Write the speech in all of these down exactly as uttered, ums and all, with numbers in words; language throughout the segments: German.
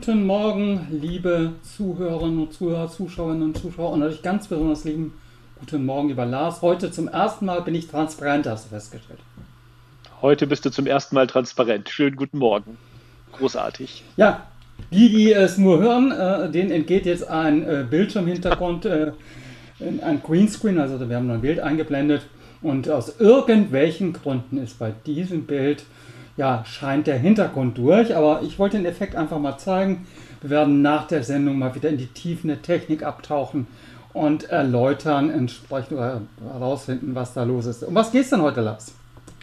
guten Morgen, liebe Zuhörerinnen und Zuhörer, Zuschauerinnen und Zuschauer und natürlich ganz besonders lieben guten Morgen, lieber Lars. Heute zum ersten Mal bin ich transparent, hast du festgestellt. Heute bist du zum ersten Mal transparent. Schönen guten Morgen. Großartig. Ja, die, die es nur hören, äh, denen entgeht jetzt ein äh, Bildschirmhintergrund, äh, ein Greenscreen, also wir haben noch ein Bild eingeblendet und aus irgendwelchen Gründen ist bei diesem Bild, ja, scheint der Hintergrund durch, aber ich wollte den Effekt einfach mal zeigen. Wir werden nach der Sendung mal wieder in die Tiefen der Technik abtauchen und erläutern, entsprechend oder herausfinden, was da los ist. Um was geht es denn heute, Lars?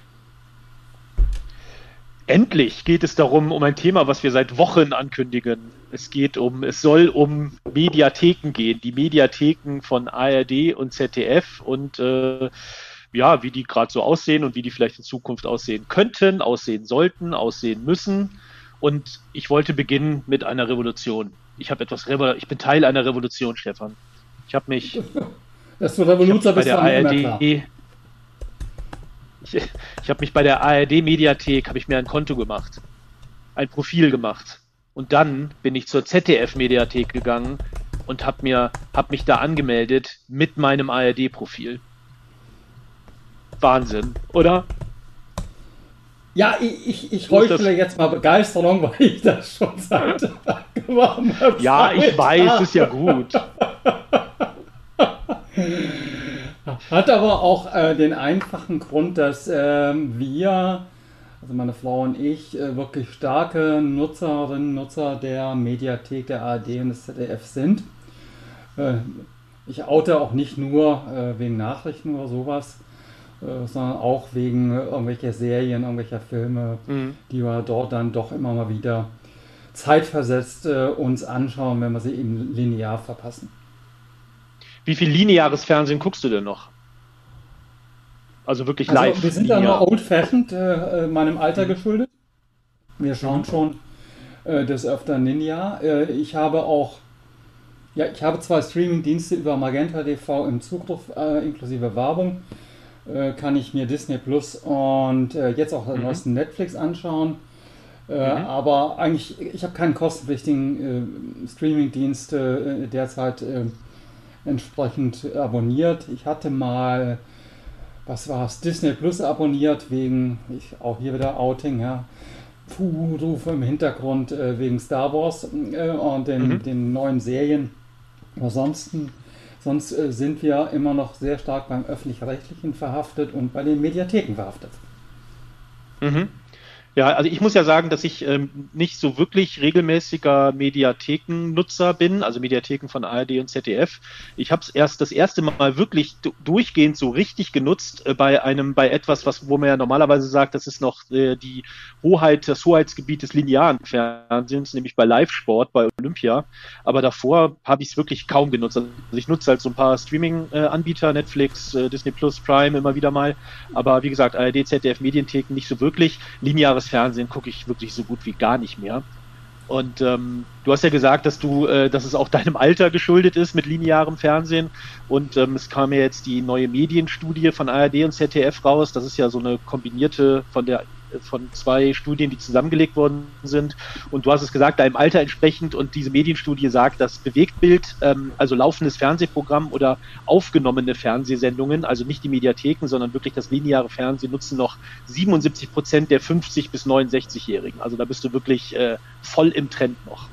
Endlich geht es darum, um ein Thema, was wir seit Wochen ankündigen. Es geht um, es soll um Mediatheken gehen, die Mediatheken von A R D und Z D F und äh, ja, wie die gerade so aussehen und wie die vielleicht in Zukunft aussehen könnten, aussehen sollten, aussehen müssen. Und ich wollte beginnen mit einer Revolution. Ich habe etwas, Revo- ich bin Teil einer Revolution, Stefan. Ich habe mich, Dass du Revoluzer ich hab mich bei bist, der war mir immer klar. A R D Ich, ich habe mich bei der A R D-Mediathek, habe ich mir ein Konto gemacht, ein Profil gemacht. Und dann bin ich zur Z D F-Mediathek gegangen und habe mir, hab mich da angemeldet mit meinem A R D-Profil. Wahnsinn, oder? Ja, ich, ich, ich So ist das. heuchle jetzt mal Begeisterung, weil ich das schon seit geraumer Ja, Zeit ich weiß, habe. ist ja gut. Hat aber auch äh, den einfachen Grund, dass ähm, wir, also meine Frau und ich, äh, wirklich starke Nutzerinnen und Nutzer der Mediathek, der A R D und des Z D F sind. Äh, ich oute auch nicht nur äh, wegen Nachrichten oder sowas, äh, sondern auch wegen äh, irgendwelcher Serien, irgendwelcher Filme, Mhm. die wir dort dann doch immer mal wieder zeitversetzt äh, uns anschauen, wenn wir sie eben linear verpassen. Wie viel lineares Fernsehen guckst du denn noch? Also wirklich Also live, wir sind da nur linear. old-fashioned, äh, äh, meinem Alter Mhm. geschuldet. Wir schauen Mhm. schon äh, des Öfteren linear. Äh, ich habe auch, ja, ich habe zwei Streaming-Dienste über Magenta T V im Zugriff, äh, inklusive Werbung. Äh, kann ich mir Disney Plus und äh, jetzt auch den Mhm. neuesten Netflix anschauen. Äh, Mhm. aber eigentlich, ich habe keinen kostenpflichtigen äh, Streaming-Dienst äh, derzeit äh, entsprechend abonniert. Ich hatte mal, was war es, Disney Plus abonniert, wegen, ich, auch hier wieder Outing, ja, Rufe im Hintergrund äh, wegen Star Wars äh, und den, Mhm. den neuen Serien. Ansonsten, sonst äh, sind wir immer noch sehr stark beim Öffentlich-Rechtlichen verhaftet und bei den Mediatheken verhaftet. Mhm. Ja, also ich muss ja sagen, dass ich ähm, nicht so wirklich regelmäßiger Mediathekennutzer bin, also Mediatheken von A R D und Z D F. Ich habe es erst das erste Mal wirklich du- durchgehend so richtig genutzt äh, bei einem, bei etwas, was, wo man ja normalerweise sagt, das ist noch äh, die Hoheit, das Hoheitsgebiet des linearen Fernsehens, nämlich bei Live-Sport, bei Olympia. Aber davor habe ich es wirklich kaum genutzt. Also ich nutze halt so ein paar Streaming-Anbieter, Netflix, äh, Disney Plus, Prime immer wieder mal. Aber wie gesagt, A R D, Z D F, Medientheken nicht so wirklich. Lineares Fernsehen gucke ich wirklich so gut wie gar nicht mehr. Und ähm, du hast ja gesagt, dass du, äh, dass es auch deinem Alter geschuldet ist mit linearem Fernsehen. Und ähm, es kam ja jetzt die neue Medienstudie von A R D und Z D F raus. Das ist ja so eine kombinierte von der von zwei Studien, die zusammengelegt worden sind. Und du hast es gesagt, deinem Alter entsprechend. Und diese Medienstudie sagt, dass Bewegtbild, ähm, also laufendes Fernsehprogramm oder aufgenommene Fernsehsendungen, also nicht die Mediatheken, sondern wirklich das lineare Fernsehen, nutzen noch siebenundsiebzig Prozent der fünfzig- bis neunundsechzig-Jährigen. Also da bist du wirklich äh, voll im Trend noch.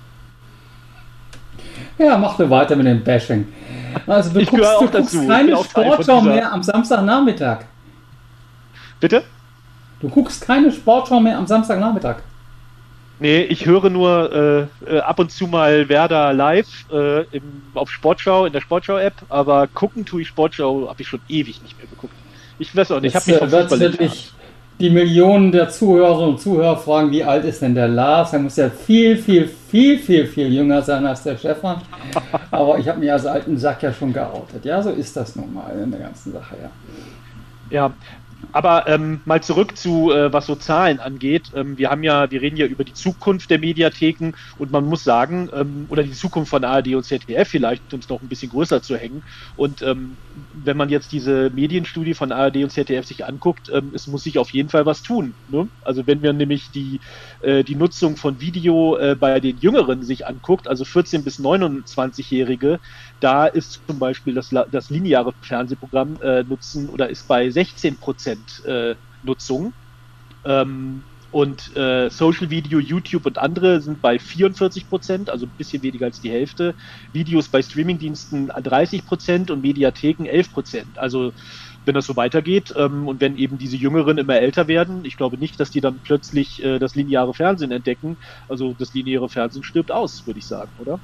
Ja, mach du weiter mit dem Bashing. Also du Ich guckst, gehöre du auch guckst dazu. Ich bin keine auch Teil von Sportschau dieser. mehr am Samstagnachmittag. Bitte? Du guckst keine Sportschau mehr am Samstagnachmittag. Nee, ich höre nur äh, äh, ab und zu mal Werder live äh, im, auf Sportschau, in der Sportschau-App, aber gucken tue ich Sportschau, habe ich schon ewig nicht mehr geguckt. Ich weiß auch nicht, ich habe Jetzt mich äh, vom wird Fußball wirklich entfernt. die Millionen der Zuhörerinnen und Zuhörer fragen, wie alt ist denn der Lars? Er muss ja viel, viel, viel, viel, viel jünger sein als der Stefan. Aber ich habe mich als alten Sack ja schon geoutet. Ja, so ist das nun mal in der ganzen Sache, ja. Ja, Aber ähm, mal zurück zu, äh, was so Zahlen angeht. Ähm, wir haben ja, wir reden ja über die Zukunft der Mediatheken und man muss sagen, ähm, oder die Zukunft von A R D und Z D F vielleicht, um es noch ein bisschen größer zu hängen. Und ähm, wenn man jetzt diese Medienstudie von A R D und Z D F sich anguckt, ähm, es muss sich auf jeden Fall was tun. Ne? Also wenn wir nämlich die, äh, die Nutzung von Video äh, bei den Jüngeren sich anguckt, also vierzehn- bis neunundzwanzig-Jährige, da ist zum Beispiel das, das lineare Fernsehprogramm äh, nutzen oder ist bei sechzehn Prozent äh, Nutzung. Ähm, und äh, Social Video, YouTube und andere sind bei vierundvierzig Prozent, also ein bisschen weniger als die Hälfte. Videos bei Streamingdiensten dreißig Prozent und Mediatheken elf Prozent. Also wenn das so weitergeht ähm, und wenn eben diese Jüngeren immer älter werden, ich glaube nicht, dass die dann plötzlich äh, das lineare Fernsehen entdecken. Also das lineare Fernsehen stirbt aus, würde ich sagen, oder?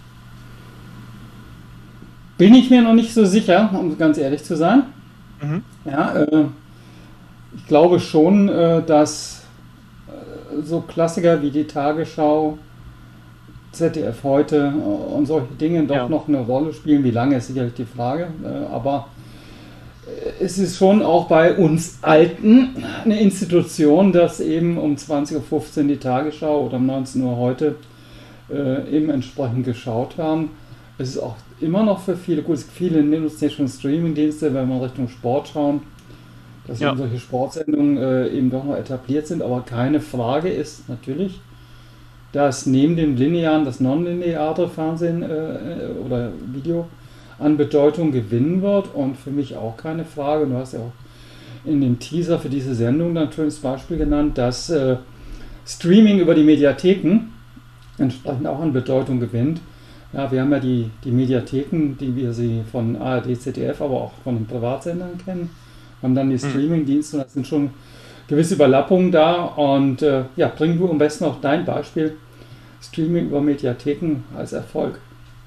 Bin ich mir noch nicht so sicher, um ganz ehrlich zu sein. Mhm. Ja, äh, ich glaube schon, äh, dass äh, so Klassiker wie die Tagesschau, Z D F heute äh, und solche Dinge doch Ja. noch eine Rolle spielen. Wie lange ist sicherlich die Frage. Äh, aber äh, es ist schon auch bei uns Alten eine Institution, dass eben um zwanzig Uhr fünfzehn die Tagesschau oder um neunzehn Uhr heute äh, eben entsprechend geschaut haben. Es ist auch immer noch für viele, gut, viele nutzen ja schon Streaming-Dienste, wenn wir Richtung Sport schauen, dass Ja. eben solche Sportsendungen äh, eben doch noch etabliert sind, aber keine Frage ist natürlich, dass neben dem linearen das nonlineare Fernsehen äh, oder Video an Bedeutung gewinnen wird und für mich auch keine Frage, du hast ja auch in dem Teaser für diese Sendung natürlich das Beispiel genannt, dass äh, Streaming über die Mediatheken entsprechend auch an Bedeutung gewinnt. Ja, wir haben ja die, die Mediatheken, die wir sie von A R D, Z D F, aber auch von den Privatsendern kennen. Haben dann die Streaming-Dienste, da sind schon gewisse Überlappungen da. Und äh, ja, bring du am besten auch dein Beispiel Streaming über Mediatheken als Erfolg.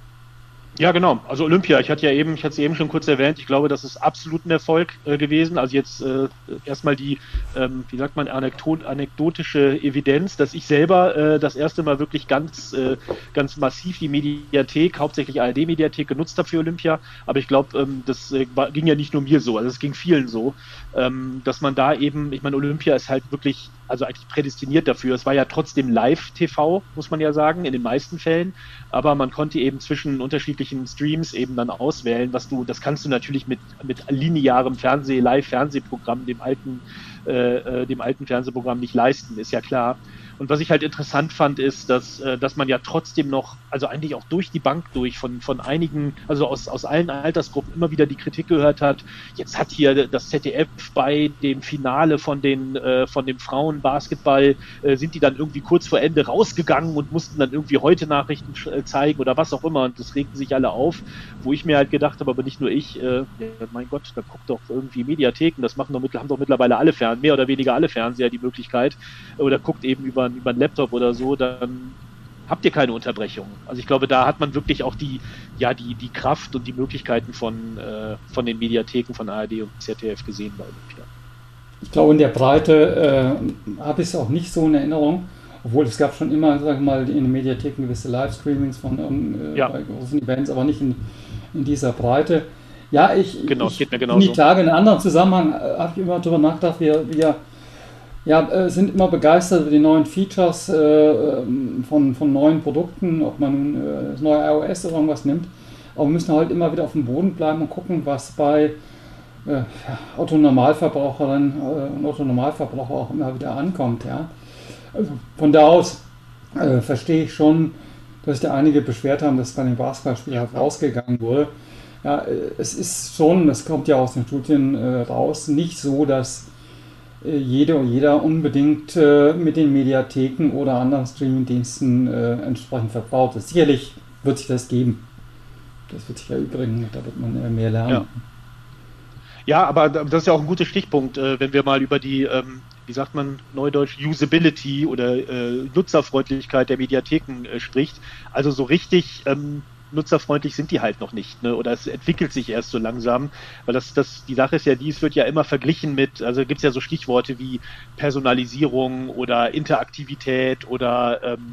Ja, genau. Also Olympia, ich hatte ja eben, ich hatte es eben schon kurz erwähnt, ich glaube, das ist absolut ein Erfolg äh, gewesen. Also jetzt äh, erstmal die, ähm, wie sagt man, anekdot anekdotische Evidenz, dass ich selber äh, das erste Mal wirklich ganz, äh, ganz massiv die Mediathek, hauptsächlich A R D-Mediathek genutzt habe für Olympia. Aber ich glaube, ähm, das äh, war, ging ja nicht nur mir so, also es ging vielen so, ähm, dass man da eben, ich meine, Olympia ist halt wirklich, also eigentlich prädestiniert dafür. Es war ja trotzdem Live-T V, muss man ja sagen, in den meisten Fällen. Aber man konnte eben zwischen unterschiedlichen Streams eben dann auswählen, was du, das kannst du natürlich mit, mit linearem Fernseh, Live-Fernsehprogramm, dem alten, äh, dem alten Fernsehprogramm nicht leisten, ist ja klar. Und was ich halt interessant fand, ist, dass, dass man ja trotzdem noch, also eigentlich auch durch die Bank durch, von, von einigen, also aus, aus allen Altersgruppen immer wieder die Kritik gehört hat, jetzt hat hier das Z D F bei dem Finale von den, äh, von dem Frauenbasketball, äh, sind die dann irgendwie kurz vor Ende rausgegangen und mussten dann irgendwie heute Nachrichten zeigen oder was auch immer und das regten sich alle auf, wo ich mir halt gedacht habe, aber nicht nur ich, äh, mein Gott, da guckt doch irgendwie Mediatheken, das machen doch, haben doch mittlerweile alle Fernseher, mehr oder weniger alle Fernseher die Möglichkeit, oder guckt eben über über einen Laptop oder so, dann habt ihr keine Unterbrechung. Also ich glaube, da hat man wirklich auch die, ja, die, die Kraft und die Möglichkeiten von, äh, von den Mediatheken von A R D und Z D F gesehen bei Olympia. Ich glaube, in der Breite äh, habe ich es auch nicht so in Erinnerung, obwohl es gab schon immer, sag ich mal, in den Mediatheken gewisse Livestreamings von äh, ja. bei großen Events, aber nicht in, in dieser Breite. Ja, ich, genau, ich geht mir genauso. in die Tage in einem anderen Zusammenhang äh, habe ich immer darüber nachgedacht, wir, wir Ja, äh, sind immer begeistert über die neuen Features äh, von, von neuen Produkten, ob man nun äh, das neue iOS oder irgendwas nimmt. Aber wir müssen halt immer wieder auf dem Boden bleiben und gucken, was bei äh, Otto-Normalverbraucherinnen äh, und Otto-Normalverbraucher auch immer wieder ankommt. Ja? Also von da aus äh, verstehe ich schon, dass sich da einige beschwert haben, dass bei den Basketballspielen halt rausgegangen wurde. Ja, äh, es ist schon, das kommt ja aus den Studien äh, raus, nicht so, dass jede und jeder unbedingt äh, mit den Mediatheken oder anderen Streamingdiensten äh, entsprechend vertraut ist. Sicherlich wird sich das geben. Das wird sich erübrigen, da wird man äh, mehr lernen. Ja. ja, aber das ist ja auch ein guter Stichpunkt, äh, wenn wir mal über die, ähm, wie sagt man neudeutsch, Usability oder äh, Nutzerfreundlichkeit der Mediatheken äh, spricht. Also so richtig ähm, nutzerfreundlich sind die halt noch nicht, ne? Oder es entwickelt sich erst so langsam, weil das, das, die Sache ist ja die, es wird ja immer verglichen mit, also gibt es ja so Stichworte wie Personalisierung oder Interaktivität oder ähm,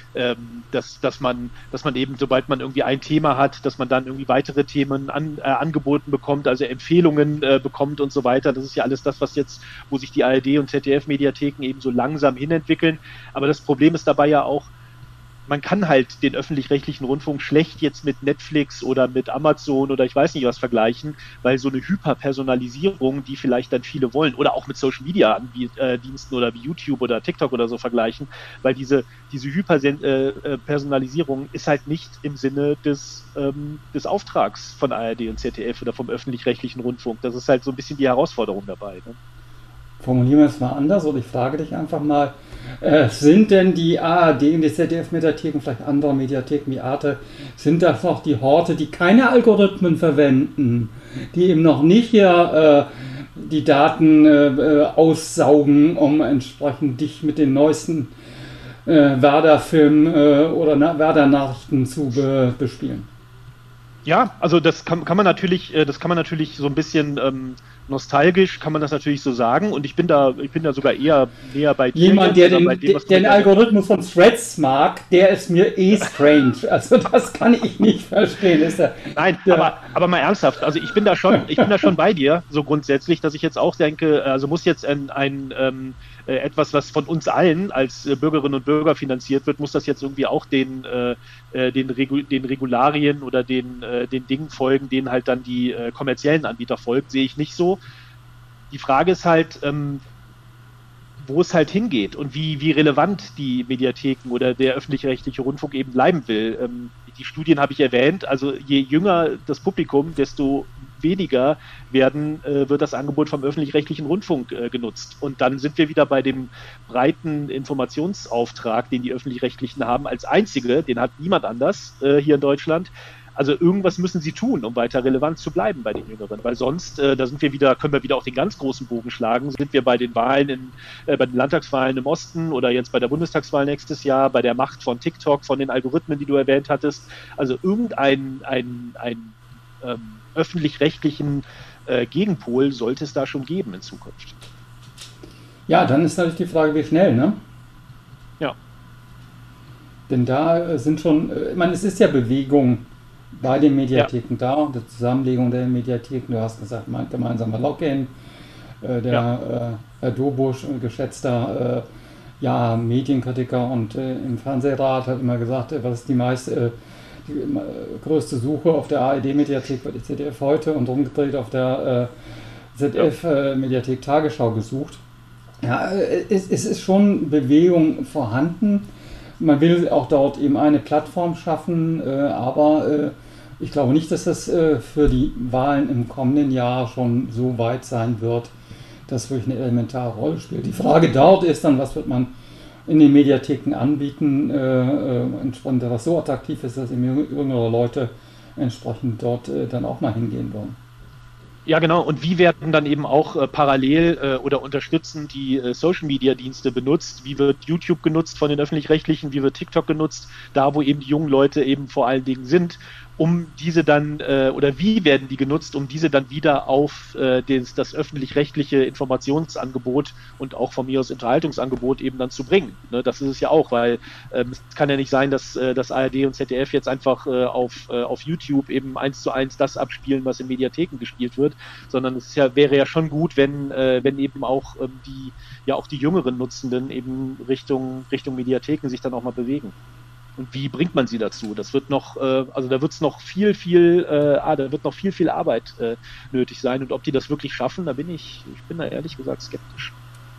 ähm, dass, dass man, dass man eben, sobald man irgendwie ein Thema hat, dass man dann irgendwie weitere Themen an, äh, angeboten bekommt, also Empfehlungen äh, bekommt und so weiter. Das ist ja alles das, was jetzt, wo sich die A R D und Z D F-Mediatheken eben so langsam hinentwickeln. Aber das Problem ist dabei ja auch, man kann halt den öffentlich-rechtlichen Rundfunk schlecht jetzt mit Netflix oder mit Amazon oder ich weiß nicht was vergleichen, weil so eine Hyperpersonalisierung, die vielleicht dann viele wollen, oder auch mit Social-Media-Diensten oder wie YouTube oder TikTok oder so vergleichen, weil diese, diese Hyperpersonalisierung ist halt nicht im Sinne des, ähm, des Auftrags von A R D und Z D F oder vom öffentlich-rechtlichen Rundfunk. Das ist halt so ein bisschen die Herausforderung dabei. Ne? Formulieren wir es mal anders, oder ich frage dich einfach mal, äh, sind denn die A R D und die Z D F-Mediatheken, vielleicht andere Mediatheken wie Arte, sind das noch die Horte, die keine Algorithmen verwenden, die eben noch nicht hier äh, die Daten äh, aussaugen, um entsprechend dich mit den neuesten äh, Werder-Filmen äh, oder Na- Werder-Nachrichten zu be- bespielen? Ja, also das kann, kann man natürlich, äh, das kann man natürlich so ein bisschen ähm, nostalgisch, kann man das natürlich so sagen. Und ich bin da, ich bin da sogar eher näher bei dir. Jemand, jetzt, der bei den, dem, was den du Algorithmus von Threads mag, der ist mir eh strange. Also das kann ich nicht verstehen. Ist der, Nein, der, aber, aber mal ernsthaft. Also ich bin da schon, ich bin da schon bei dir, so grundsätzlich, dass ich jetzt auch denke, also muss jetzt ein, ein ähm, äh, etwas, was von uns allen als äh, Bürgerinnen und Bürger finanziert wird, muss das jetzt irgendwie auch den, äh, äh, den, Regu den Regularien oder den, äh, den Dingen folgen, denen halt dann die äh, kommerziellen Anbieter folgt, sehe ich nicht so. Die Frage ist halt, ähm, wo es halt hingeht und wie, wie relevant die Mediatheken oder der öffentlich-rechtliche Rundfunk eben bleiben will. Ähm, die Studien habe ich erwähnt, also je jünger das Publikum, desto weniger werden, äh, wird das Angebot vom öffentlich-rechtlichen Rundfunk äh, genutzt. Und dann sind wir wieder bei dem breiten Informationsauftrag, den die öffentlich-rechtlichen haben, als einzige, den hat niemand anders äh, hier in Deutschland. Also irgendwas müssen sie tun, um weiter relevant zu bleiben bei den Jüngeren, weil sonst, äh, da sind wir wieder, können wir wieder auch den ganz großen Bogen schlagen, sind wir bei den Wahlen, in, äh, bei den Landtagswahlen im Osten oder jetzt bei der Bundestagswahl nächstes Jahr, bei der Macht von TikTok, von den Algorithmen, die du erwähnt hattest. Also irgendein ein, ein, ähm, öffentlich-rechtlichen äh, Gegenpol sollte es da schon geben in Zukunft. ja, dann ist natürlich die Frage, wie schnell, ne? Ja. Denn da äh, sind schon, äh, ich meine, es ist ja Bewegung bei den Mediatheken ja. da, der Zusammenlegung der Mediatheken. Du hast gesagt, mein gemeinsamer Login, äh, der ja. äh, Herr Dobusch, äh, geschätzter äh, ja, Medienkritiker und äh, im Fernsehrat, hat immer gesagt, äh, was ist die meiste, äh, die äh, größte Suche auf der A R D-Mediathek bei der Z D F heute und umgedreht auf der äh, Z D F-Mediathek äh, Tagesschau gesucht. Ja, äh, es, es ist schon Bewegung vorhanden. Man will auch dort eben eine Plattform schaffen, äh, aber äh, ich glaube nicht, dass das äh, für die Wahlen im kommenden Jahr schon so weit sein wird, dass wirklich eine elementare Rolle spielt. Die Frage dort ist dann, was wird man in den Mediatheken anbieten, äh, äh, entsprechend, was so attraktiv ist, dass eben jüngere Leute entsprechend dort äh, dann auch mal hingehen wollen. Ja, genau. Und wie werden dann eben auch äh, parallel äh, oder unterstützend die äh, Social-Media-Dienste benutzt? Wie wird YouTube genutzt von den Öffentlich-Rechtlichen? Wie wird TikTok genutzt? Da, wo eben die jungen Leute eben vor allen Dingen sind, um diese dann, äh, oder wie werden die genutzt, um diese dann wieder auf äh, des, das öffentlich-rechtliche Informationsangebot und auch von mir aus Unterhaltungsangebot eben dann zu bringen. Ne, das ist es ja auch, weil ähm, es kann ja nicht sein, dass äh, das A R D und Z D F jetzt einfach äh, auf, äh, auf YouTube eben eins zu eins das abspielen, was in Mediatheken gespielt wird, sondern es ist ja, wäre ja schon gut, wenn, äh, wenn eben auch ähm, die, ja auch die jüngeren Nutzenden eben Richtung, Richtung Mediatheken sich dann auch mal bewegen. Und wie bringt man sie dazu? Das wird noch, äh, also da wird es noch viel, viel, äh, ah, da wird noch viel, viel Arbeit äh, nötig sein. Und ob die das wirklich schaffen, da bin ich, ich bin da ehrlich gesagt skeptisch.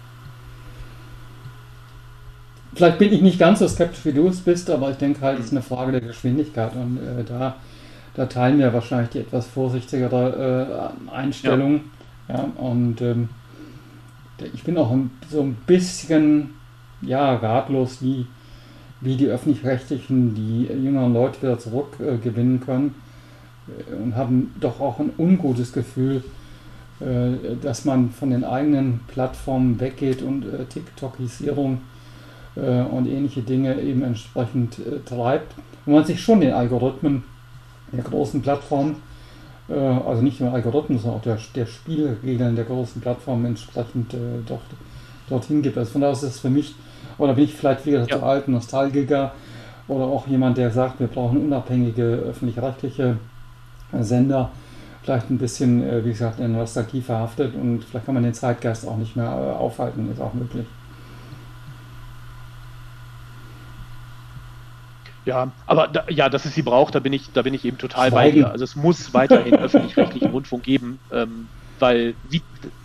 Vielleicht bin ich nicht ganz so skeptisch, wie du es bist, aber ich denke halt, es ist eine Frage der Geschwindigkeit und äh, da, da teilen wir wahrscheinlich die etwas vorsichtigere äh, Einstellung. Ja. Ja, und ähm, ich bin auch ein, so ein bisschen ja, ratlos, wie wie die Öffentlich-Rechtlichen die jüngeren Leute wieder zurückgewinnen äh, können äh, und haben doch auch ein ungutes Gefühl, äh, dass man von den eigenen Plattformen weggeht und äh, TikTokisierung äh, und ähnliche Dinge eben entsprechend äh, treibt. Und man sich schon den Algorithmen der großen Plattformen, äh, also nicht nur Algorithmen, sondern auch der, der Spielregeln der großen Plattformen entsprechend äh, dort, dorthin gibt. Also von daher ist es für mich, oder bin ich vielleicht wieder ja. zu alt, Nostalgiker, oder auch jemand, der sagt, wir brauchen unabhängige öffentlich-rechtliche Sender, vielleicht ein bisschen, äh, wie gesagt, in Nostalgie verhaftet und vielleicht kann man den Zeitgeist auch nicht mehr äh, aufhalten, ist auch möglich. Ja, aber da, ja, dass es sie braucht, da bin ich, da bin ich eben total Schweigen. bei dir. Also es muss weiterhin öffentlich-rechtlichen Rundfunk geben, ähm, weil wie,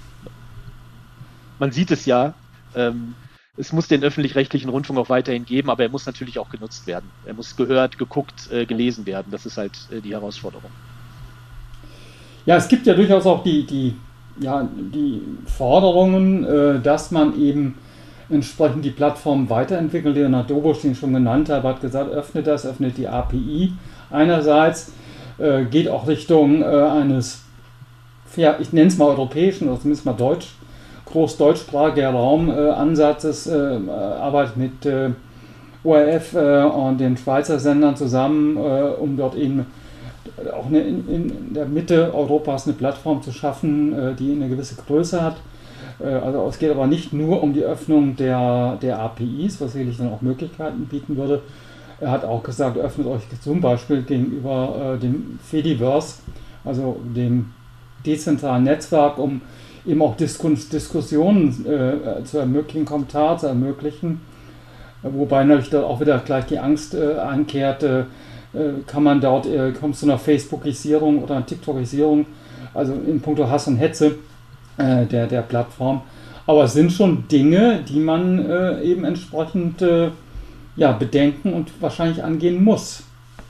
man sieht es ja, ähm, es muss den öffentlich-rechtlichen Rundfunk auch weiterhin geben, aber er muss natürlich auch genutzt werden. Er muss gehört, geguckt, äh, gelesen werden. Das ist halt äh, die Herausforderung. Ja, es gibt ja durchaus auch die, die, ja, die Forderungen, äh, dass man eben entsprechend die Plattform weiterentwickelt. Leonhard Dobusch, den ich schon genannt habe, hat gesagt, öffnet das, öffnet die A P I. Einerseits äh, geht auch Richtung äh, eines, ja, ich nenne es mal europäischen oder zumindest mal deutsch, großdeutschsprachiger Raumansatzes, äh, äh, arbeitet mit äh, O R F äh, und den Schweizer Sendern zusammen, äh, um dort eben auch eine, in, in der Mitte Europas eine Plattform zu schaffen, äh, die eine gewisse Größe hat. Äh, also es geht aber nicht nur um die Öffnung der, der A P Is, was sicherlich dann auch Möglichkeiten bieten würde. Er hat auch gesagt, öffnet euch zum Beispiel gegenüber äh, dem Fediverse, also dem dezentralen Netzwerk, um eben auch Diskus Diskussionen äh, zu ermöglichen, Kommentare zu ermöglichen. Wobei natürlich da auch wieder gleich die Angst äh, einkehrt, äh, kann man dort, äh, kommt zu einer Facebookisierung oder einer TikTokisierung, also in puncto Hass und Hetze äh, der, der Plattform. Aber es sind schon Dinge, die man äh, eben entsprechend äh, ja, bedenken und wahrscheinlich angehen muss.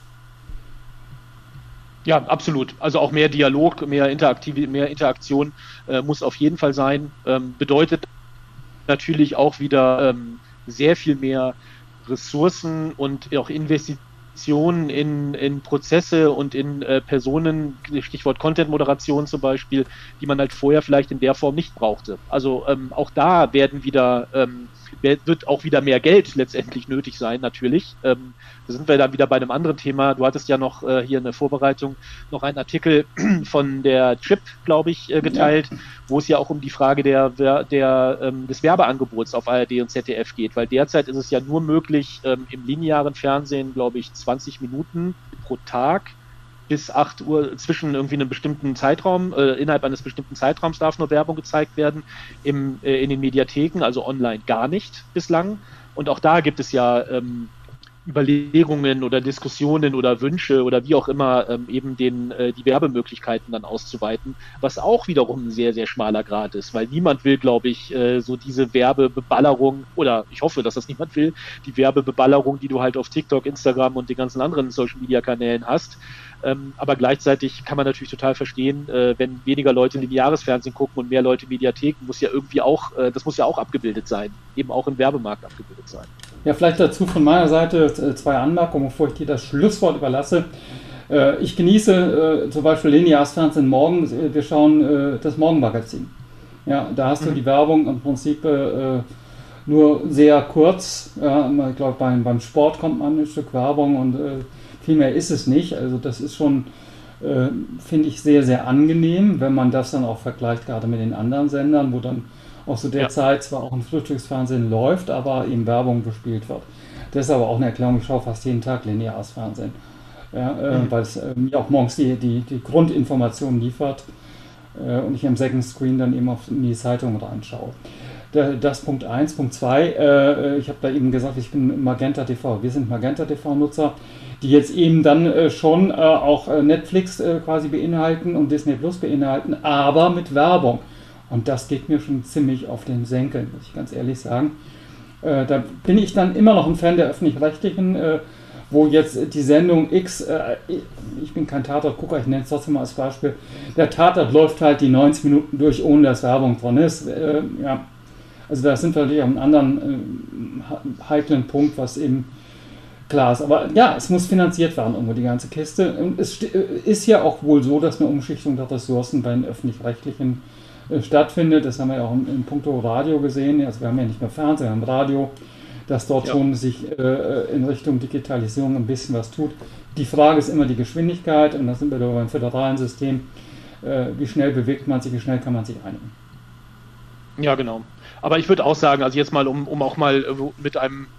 Ja, absolut. Also auch mehr Dialog, mehr Interaktiv mehr Interaktion äh, muss auf jeden Fall sein. Ähm, bedeutet natürlich auch wieder ähm, sehr viel mehr Ressourcen und auch Investitionen in, in Prozesse und in äh, Personen, Stichwort Content-Moderation zum Beispiel, die man halt vorher vielleicht in der Form nicht brauchte. Also ähm, auch da werden wieder ähm, wird auch wieder mehr Geld letztendlich nötig sein, natürlich. Ähm, da sind wir dann wieder bei einem anderen Thema. Du hattest ja noch äh, hier in der Vorbereitung noch einen Artikel von der Trip, glaube ich, äh, geteilt, ja, wo es ja auch um die Frage der, der, der, ähm, des Werbeangebots auf A R D und Z D F geht, weil derzeit ist es ja nur möglich, ähm, im linearen Fernsehen, glaube ich, zwanzig Minuten pro Tag bis acht Uhr zwischen irgendwie einem bestimmten Zeitraum, äh, innerhalb eines bestimmten Zeitraums darf nur Werbung gezeigt werden, im, äh, in den Mediatheken, also online gar nicht bislang. Und auch da gibt es ja ähm, Überlegungen oder Diskussionen oder Wünsche oder wie auch immer, ähm, eben den, äh, die Werbemöglichkeiten dann auszuweiten, was auch wiederum ein sehr, sehr schmaler Grad ist, weil niemand will, glaube ich, äh, so diese Werbebeballerung, oder ich hoffe, dass das niemand will, die Werbebeballerung, die du halt auf TikTok, Instagram und den ganzen anderen Social-Media-Kanälen hast. Ähm, aber gleichzeitig kann man natürlich total verstehen, äh, wenn weniger Leute lineares Fernsehen gucken und mehr Leute Mediatheken, muss ja irgendwie auch, äh, das muss ja auch abgebildet sein, eben auch im Werbemarkt abgebildet sein. Ja, vielleicht dazu von meiner Seite zwei Anmerkungen, bevor ich dir das Schlusswort überlasse. Äh, ich genieße äh, zum Beispiel lineares Fernsehen morgens, wir schauen äh, das Morgenmagazin. Ja, da hast mhm. du die Werbung im Prinzip äh, nur sehr kurz. Ja, ich glaube, beim, beim Sport kommt man ein Stück Werbung und äh, viel mehr ist es nicht. Also das ist schon, äh, finde ich, sehr, sehr angenehm, wenn man das dann auch vergleicht, gerade mit den anderen Sendern, wo dann auch zu der ja. Zeit zwar auch ein Frühstücksfernsehen läuft, aber eben Werbung gespielt wird. Das ist aber auch eine Erklärung, ich schaue fast jeden Tag lineares Fernsehen. Ja, äh, mhm. Weil es äh, mir auch morgens die, die, die Grundinformationen liefert äh, und ich im Second Screen dann eben auf in die Zeitung reinschaue. Das Punkt eins. Punkt zwei, äh, ich habe da eben gesagt, ich bin Magenta T V. Wir sind Magenta T V-Nutzer, die jetzt eben dann äh, schon äh, auch äh, Netflix äh, quasi beinhalten und Disney Plus beinhalten, aber mit Werbung. Und das geht mir schon ziemlich auf den Senkel, muss ich ganz ehrlich sagen. Äh, da bin ich dann immer noch ein Fan der Öffentlich-Rechtlichen, äh, wo jetzt die Sendung X, äh, ich bin kein Tatort-Gucker, ich nenne es trotzdem mal als Beispiel, der Tatort läuft halt die neunzig Minuten durch, ohne dass Werbung drin ist. Äh, ja. Also da sind wir natürlich auf einem anderen äh, heiklen Punkt, was eben klar ist. Aber ja, es muss finanziert werden, irgendwo die ganze Kiste. Und es ist ja auch wohl so, dass eine Umschichtung der Ressourcen bei den Öffentlich-Rechtlichen äh, stattfindet. Das haben wir ja auch in, in puncto Radio gesehen. Also wir haben ja nicht nur Fernsehen, wir haben Radio, dass dort ja. schon sich äh, in Richtung Digitalisierung ein bisschen was tut. Die Frage ist immer die Geschwindigkeit, und da sind wir da beim föderalen System. Äh, wie schnell bewegt man sich, wie schnell kann man sich einigen? Ja, genau. Aber ich würde auch sagen, also jetzt mal, um, um auch mal mit einem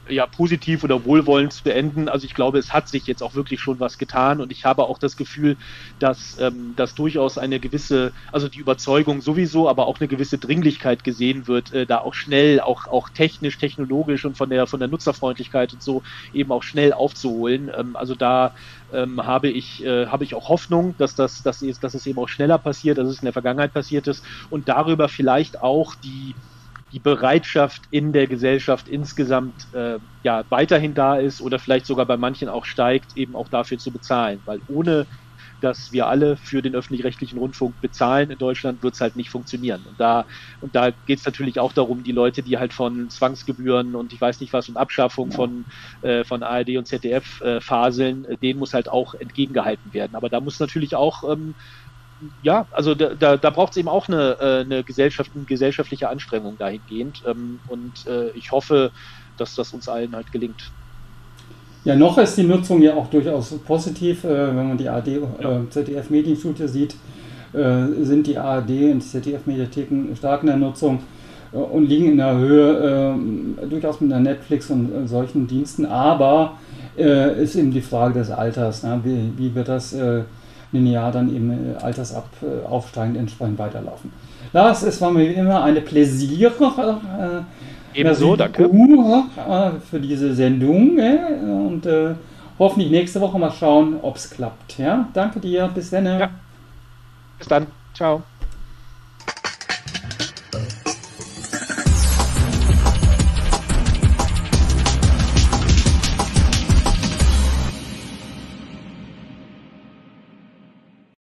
ja, positiv oder wohlwollend zu beenden. Also ich glaube, es hat sich jetzt auch wirklich schon was getan und ich habe auch das Gefühl, dass, ähm, dass durchaus eine gewisse, also die Überzeugung sowieso, aber auch eine gewisse Dringlichkeit gesehen wird, äh, da auch schnell, auch, auch technisch, technologisch und von der, von der Nutzerfreundlichkeit und so eben auch schnell aufzuholen. Ähm, also da ähm, habe ich, äh, habe ich auch Hoffnung, dass das, dass es, dass es eben auch schneller passiert, als es in der Vergangenheit passiert ist und darüber vielleicht auch die die Bereitschaft in der Gesellschaft insgesamt äh, ja weiterhin da ist oder vielleicht sogar bei manchen auch steigt, eben auch dafür zu bezahlen. Weil ohne dass wir alle für den öffentlich-rechtlichen Rundfunk bezahlen in Deutschland, wird es halt nicht funktionieren. Und da, und da geht es natürlich auch darum, die Leute, die halt von Zwangsgebühren und ich weiß nicht was und Abschaffung von, äh, von A R D und Z D F äh, faseln, denen muss halt auch entgegengehalten werden. Aber da muss natürlich auch ähm, ja, also da, da, da braucht es eben auch eine, eine, Gesellschaft, eine gesellschaftliche Anstrengung dahingehend. Ähm, und äh, ich hoffe, dass das uns allen halt gelingt. Ja, noch ist die Nutzung ja auch durchaus positiv. Äh, wenn man die A R D, Ja. äh, Z D F-Medienstudie sieht, äh, sind die A R D und die Z D F-Mediatheken stark in der Nutzung äh, und liegen in der Höhe äh, durchaus mit der Netflix und äh, solchen Diensten. Aber äh, ist eben die Frage des Alters. Ne? Wie, wie wird das äh, linear dann eben äh, altersab äh, aufsteigend entsprechend weiterlaufen? Lars, es war mir immer eine Pläsier. Äh, Ebenso, danke. äh, für diese Sendung äh, und äh, hoffentlich nächste Woche mal schauen, ob es klappt. Ja? Danke dir, bis dann. Ja, bis dann. Ciao.